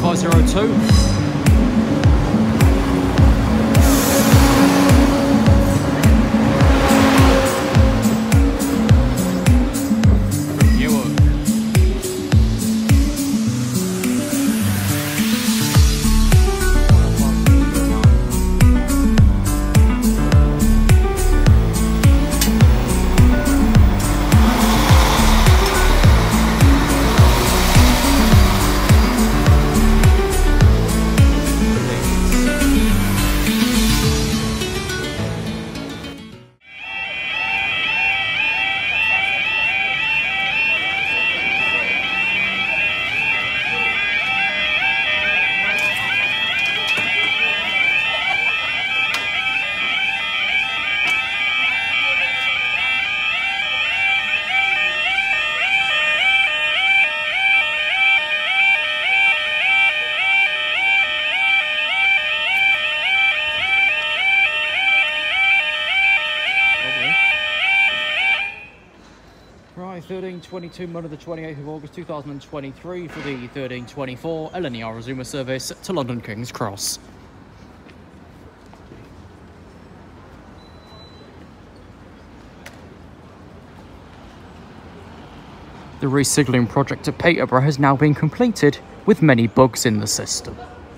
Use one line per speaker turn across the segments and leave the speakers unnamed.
502. Right, 1322 Monday the 28th of August 2023 for the 1324 LNER Azuma service to London King's Cross. The re-signalling project at Peterborough has now been completed, with many bugs in the system.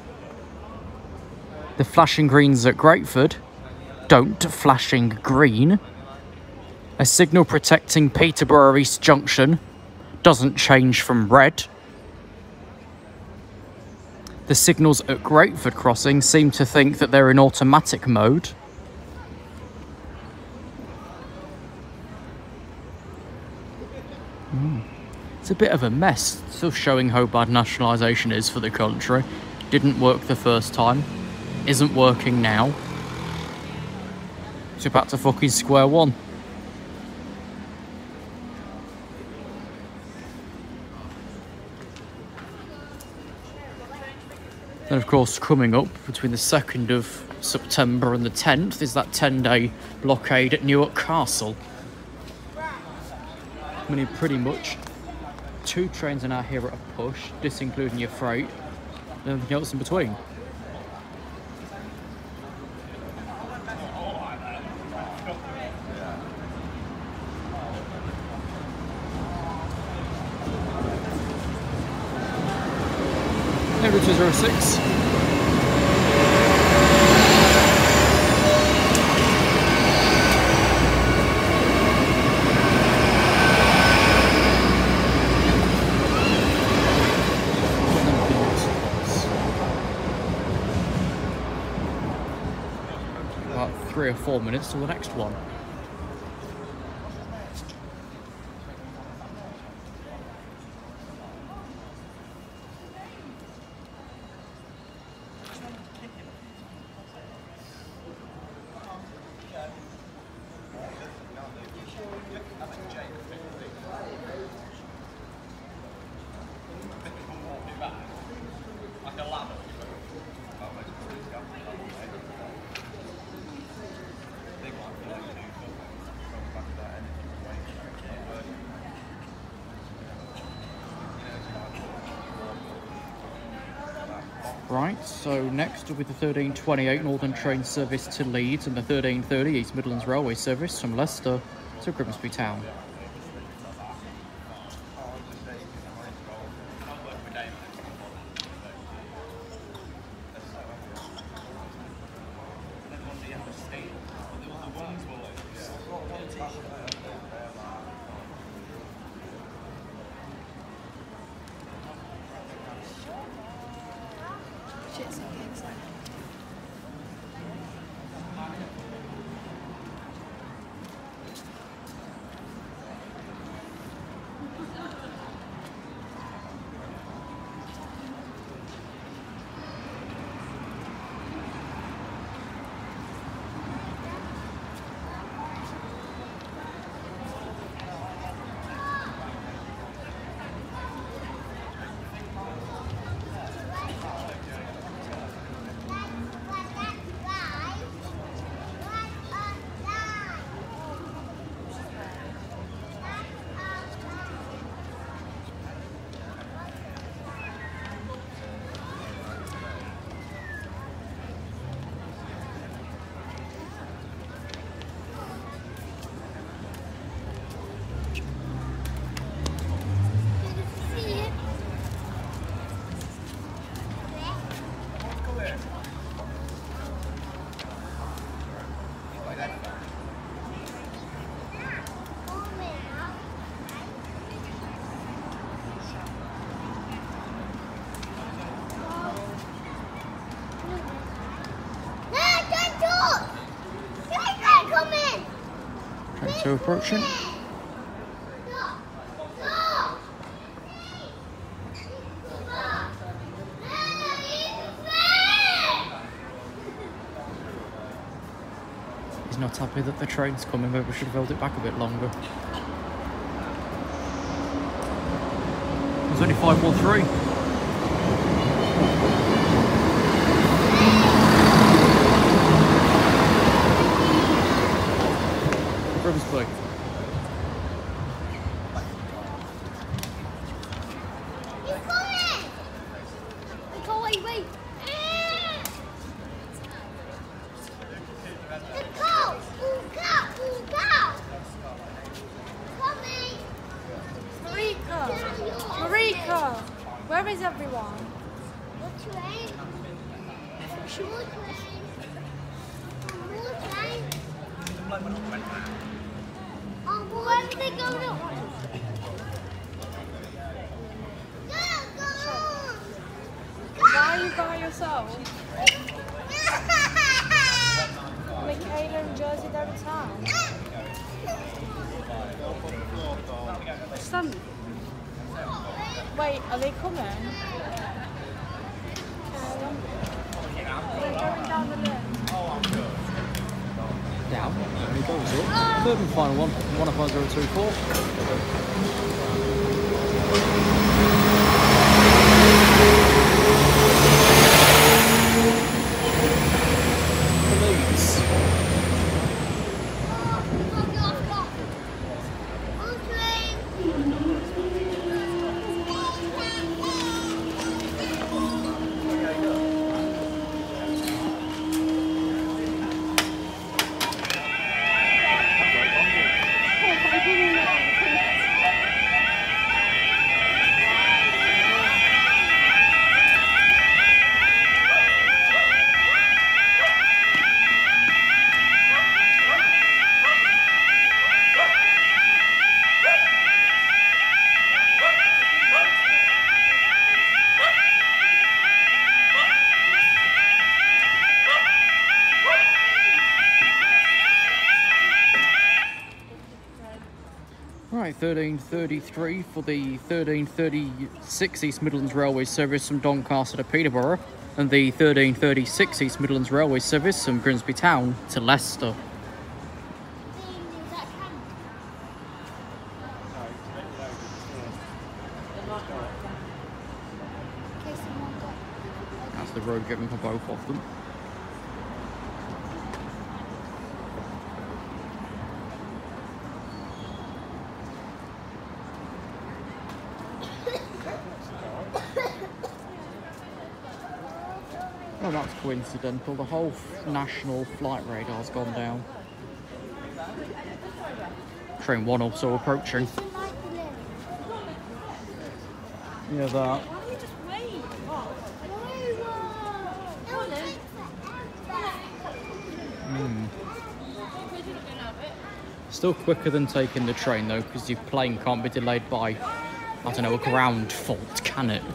The flashing greens at Grateford don't flashing green. A signal protecting Peterborough East Junction doesn't change from red. The signals at Grateford Crossing seem to think that they're in automatic mode. It's a bit of a mess, still showing how bad nationalisation is for the country. Didn't work the first time, isn't working now. So back to fucking square one. Then of course coming up between the 2nd of September and the 10th is that 10-day blockade at Newark Castle. I mean, pretty much 2 trains are now here at a push, this including your freight, and everything else in between. Number 206. About 3 or 4 minutes till the next one. Right, so next will be the 1328 Northern Train service to Leeds and the 1330 East Midlands Railway service from Leicester to Grimsby Town. 2 approaching. He's not happy that the train's coming, maybe we should have held it back a bit longer. It's only 513. Grimsby.
He's coming! Oh, wait. Let's go! Coming!
Marika! Where is everyone?
The train. More train. Oh, where did they go? Go!
Why are you by yourself? Michaela and Jersey there in town. Stand. Wait, are they coming? They're going down the list.
Down. There he goes up. Third and final one. 15024. Right, 1333 for the 1336 East Midlands Railway service from Doncaster to Peterborough, and the 1336 East Midlands Railway service from Grimsby Town to Leicester. That's the road given for both of them. Well, that's coincidental. The whole national flight radar's gone down. Train 1 also approaching. Yeah, that. Still quicker than taking the train though, because your plane can't be delayed by, I don't know, a ground fault, can it?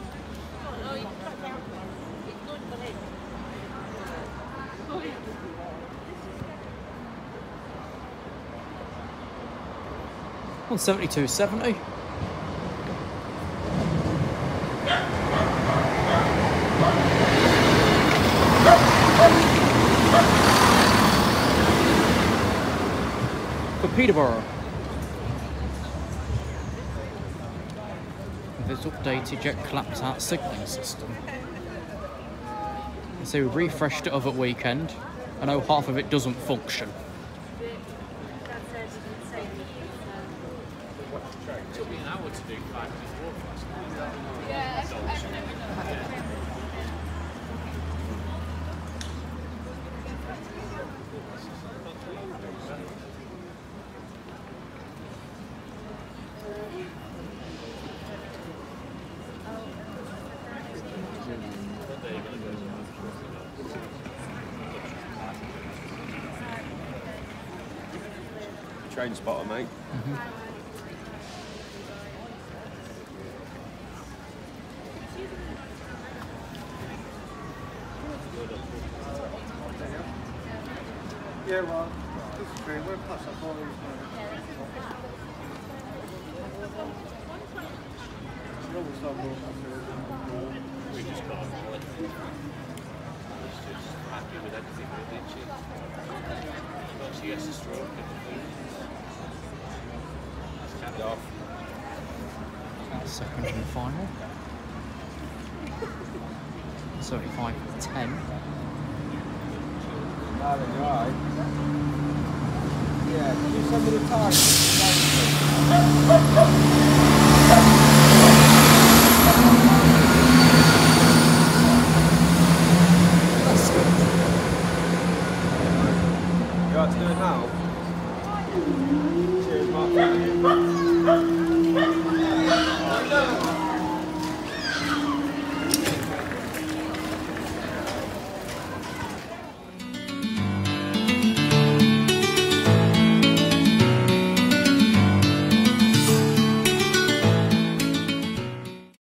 On 72.70. For Peterborough. With this updated jet collapsed out signalling system. So we refreshed it over at weekend. I know half of it doesn't function.
Took me an hour to do 5 minutes walk last night.
Yeah,
Train spotter, mate.
Yeah, well,
We just got on with it. She's just happy with everything, really, isn't she? But she gets a stroke in the food. That's kind of off.
Second and final. 35-10.
Darling, you alright? Yeah, can you send me the time? You alright to do it now? Cheers, Mark.